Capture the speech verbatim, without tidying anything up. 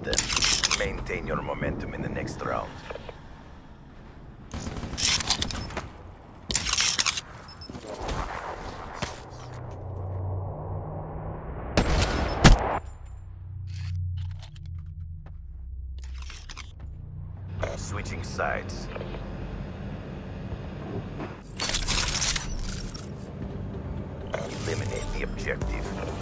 them. Maintain your momentum in the next round. Switching sides. Eliminate the objective.